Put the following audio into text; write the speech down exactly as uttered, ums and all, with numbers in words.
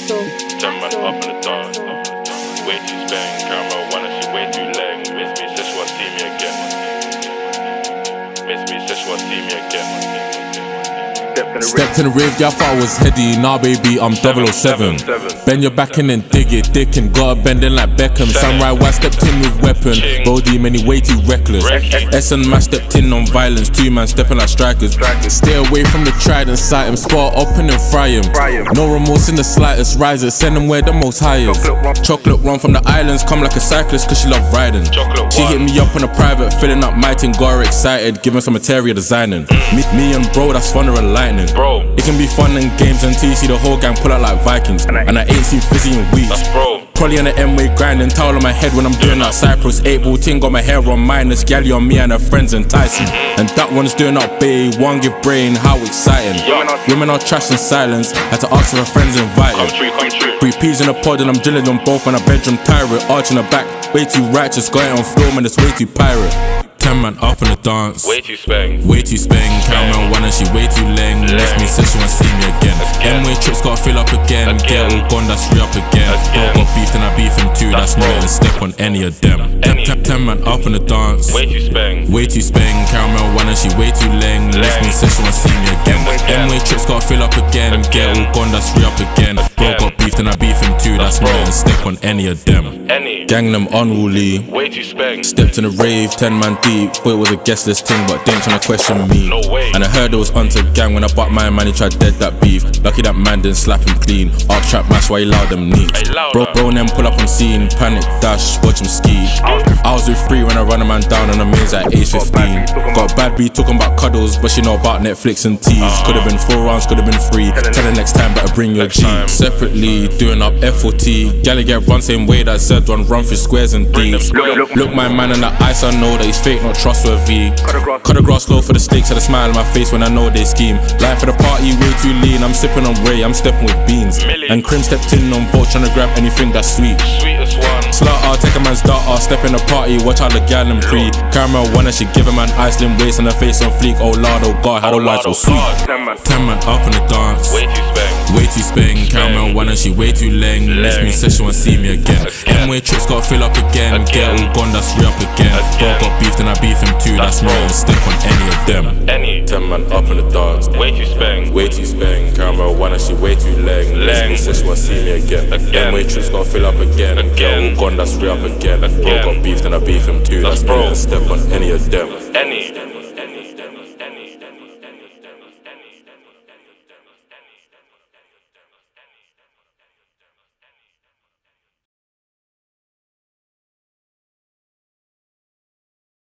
Ten man up in the dance. Way too spang, camera one and she way too lame. Miss me, says she want see me again. Miss me, says she want see me again. Stepped in the rave, yeah, I thought I was heady. Nah, baby, I'm double oh seven. Bend your back in and dig it, dick and got a bending like Beckham. Samurai one stepped in with weapon. Bodie, many way too reckless. S and man stepped in on violence. Two man stepping like strikers. Stay away from the trident, sight him, spot open and fry him. No remorse in the slightest. Rise it, send him where the most highest. Chocolate run from the islands, come like a cyclist, cause she love riding. She hit me up on a private, filling up my thing, got her excited, giving some material designing. Me, me and bro, that's thunder and lightning. Bro, it can be fun and games until you see the whole gang pull out like Vikings. And I, and I ain't seen fizzy in weeks. That's bro. Probably on the M-way grinding, towel on my head when I'm doing that Cyprus. Eight ball ting, got my hair on minus, galley on me and her friends enticing. Mm-hmm. And that one's doing up bay, one give brain, how exciting. Yeah. Women are trash in silence, had to ask if her friends invited. Come true, come true. Three peas in a pod and I'm drilling them both on a bedroom tyrant. Arch in the back, way too righteous, got it on film and it's way too pirate. Ten man up in the dance. Way too spang. Way too spang. Caramel one and she way too lame. Miss me, says she wanna see me again. M-way trips gotta fill up again. Get all gone, that's free up again. Bro got beef, then I beef him too. That's no and step on any of them. Ten, ten, ten man up in the dance. Way too spang. Way too spang. Caramel one and she way too lame. Miss me, says she wanna see me again. M-way trips gotta fill up again. Get all gone, that's free up again. Bro got beef, then I beef him too. That's no and step on any of them. Any. Gang them unruly. Way too spang. Stepped in a rave, ten man deep. Thought it was a guest list thing, but they ain't tryna question me. No way. And I heard it was onto gang when I bought my man, he tried dead that beef. Lucky that man didn't slap him clean. Arc trap mash why he loud them neat. Bro, bro, and them pull up on scene. Panic dash, watch him ski. I was with three when I run a man down on the mains at age fifteen. Got a bad B talking about cuddles, but she know about Netflix and teas. Could've been four rounds, could've been three. Tell her next time, better bring your G. Separately, doing up F O T. Gally get run same way that Z one run through squares and D's. Look my man in the ice, I know that he's fake, not trustworthy. Cut the grass low for the stakes, had a smile on my face when I know they scheme. Life for the party, way too lean. I'm sipping on Ray, I'm stepping with beans. And Crim stepped in on boat, trying to grab anything that's sweet. Sweetest one. Slaughter, take a man's daughter, step in the party, watch how the gal and pre. Caramel one and she give a man Iceland waist and her face on fleek. Oh lord, oh god, how the lights so sweet. Ten man up in the dance. Way too spang. Way too spang. Caramel one and she way too lame. Miss me, says she wanna see me again. M-way trips gotta fill up again. Get all gone, that's free up again. Bro got beef, then I beef him too. That's no and step on any of them. Any. Ten man up in the dance. Way too spang. Way too spang. Caramel one and she way too lame. Miss me, says she wanna see me again. M-way trips gotta fill up again. Get all gone, that's free up again. Bro got beef, then I beef him too. That's no and step on any of them. Any.